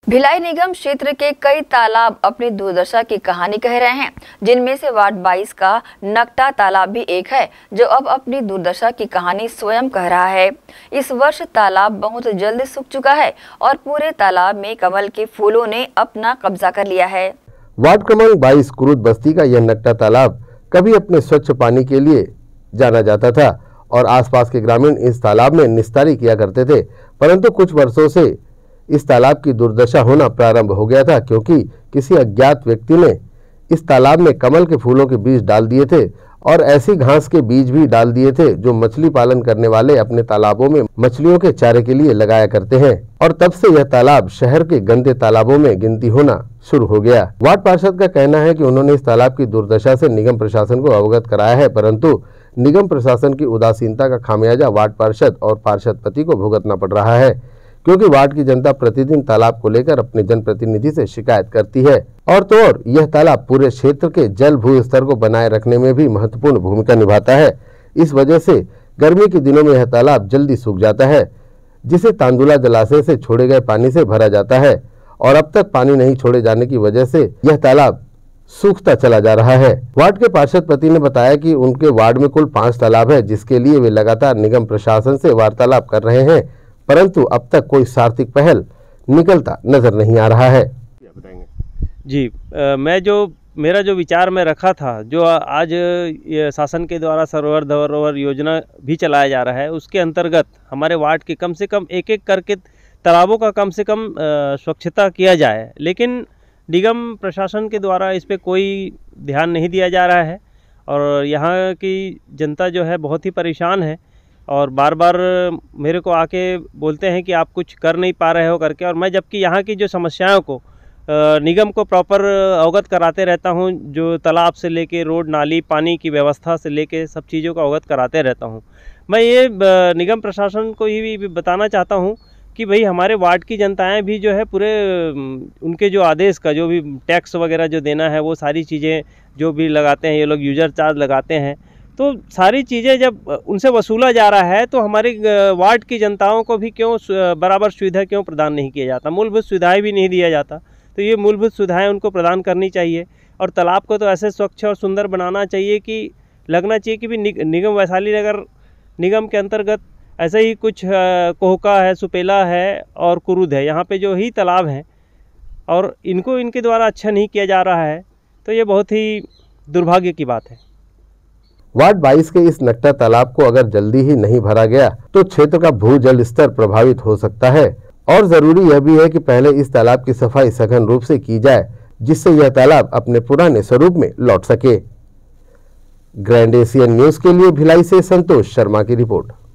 भिलाई निगम क्षेत्र के कई तालाब अपनी दुर्दशा की कहानी कह रहे हैं, जिनमें से वार्ड 22 का नकटा तालाब भी एक है, जो अब अपनी दुर्दशा की कहानी स्वयं कह रहा है। इस वर्ष तालाब बहुत जल्द सूख चुका है और पूरे तालाब में कमल के फूलों ने अपना कब्जा कर लिया है। वार्ड क्रमांक 22 कुरुद बस्ती का यह नकटा तालाब कभी अपने स्वच्छ पानी के लिए जाना जाता था और आसपास के ग्रामीण इस तालाब में निस्तारी किया करते थे, परंतु कुछ वर्षों से इस तालाब की दुर्दशा होना प्रारंभ हो गया था, क्योंकि किसी अज्ञात व्यक्ति ने इस तालाब में कमल के फूलों के बीज डाल दिए थे और ऐसी घास के बीज भी डाल दिए थे जो मछली पालन करने वाले अपने तालाबों में मछलियों के चारे के लिए लगाया करते हैं। और तब से यह तालाब शहर के गंदे तालाबों में गिनती होना शुरू हो गया। वार्ड पार्षद का कहना है कि उन्होंने इस तालाब की दुर्दशा से निगम प्रशासन को अवगत कराया है, परंतु निगम प्रशासन की उदासीनता का खामियाजा वार्ड पार्षद और पार्षद पति को भुगतना पड़ रहा है, क्योंकि वार्ड की जनता प्रतिदिन तालाब को लेकर अपने जनप्रतिनिधि से शिकायत करती है। और तो और यह तालाब पूरे क्षेत्र के जल भू स्तर को बनाए रखने में भी महत्वपूर्ण भूमिका निभाता है। इस वजह से गर्मी के दिनों में यह तालाब जल्दी सूख जाता है, जिसे तांदुला जलाशय से छोड़े गए पानी से भरा जाता है और अब तक पानी नहीं छोड़े जाने की वजह से यह तालाब सूखता चला जा रहा है। वार्ड के पार्षद पति ने बताया कि उनके वार्ड में कुल 5 तालाब है, जिसके लिए वे लगातार निगम प्रशासन से वार्तालाप कर रहे हैं, परंतु अब तक कोई सार्थक पहल निकलता नजर नहीं आ रहा है। जी, मेरा जो विचार में रखा था, जो आज ये शासन के द्वारा सरोवर धरोहर योजना भी चलाया जा रहा है, उसके अंतर्गत हमारे वार्ड के कम से कम एक करके तालाबों का कम से कम स्वच्छता किया जाए, लेकिन निगम प्रशासन के द्वारा इस पे कोई ध्यान नहीं दिया जा रहा है और यहाँ की जनता जो है बहुत ही परेशान है और बार बार मेरे को आके बोलते हैं कि आप कुछ कर नहीं पा रहे हो करके, और मैं जबकि यहाँ की जो समस्याओं को निगम को प्रॉपर अवगत कराते रहता हूँ, जो तालाब से लेके रोड नाली पानी की व्यवस्था से लेके सब चीज़ों को अवगत कराते रहता हूँ। मैं ये निगम प्रशासन को ही भी बताना चाहता हूँ कि भाई हमारे वार्ड की जनताएं भी जो है पूरे उनके जो आदेश का जो भी टैक्स वगैरह जो देना है, वो सारी चीज़ें जो भी लगाते हैं, ये लोग यूजर चार्ज लगाते हैं, तो सारी चीज़ें जब उनसे वसूला जा रहा है तो हमारे वार्ड की जनताओं को भी क्यों बराबर सुविधा क्यों प्रदान नहीं किया जाता, मूलभूत सुविधाएं भी नहीं दिया जाता। तो ये मूलभूत सुविधाएं उनको प्रदान करनी चाहिए और तालाब को तो ऐसे स्वच्छ और सुंदर बनाना चाहिए कि लगना चाहिए कि भी निगम वैशाली नगर निगम के अंतर्गत ऐसे ही कुछ कोहका है, सुपेला है और कुरुद है, यहाँ पे जो ही तालाब हैं और इनको इनके द्वारा अच्छा नहीं किया जा रहा है, तो ये बहुत ही दुर्भाग्य की बात है। वार्ड 22 के इस नकटा तालाब को अगर जल्दी ही नहीं भरा गया तो क्षेत्र का भू जल स्तर प्रभावित हो सकता है और जरूरी यह भी है कि पहले इस तालाब की सफाई सघन रूप से की जाए, जिससे यह तालाब अपने पुराने स्वरूप में लौट सके। ग्रैंड एशियन न्यूज के लिए भिलाई से संतोष शर्मा की रिपोर्ट।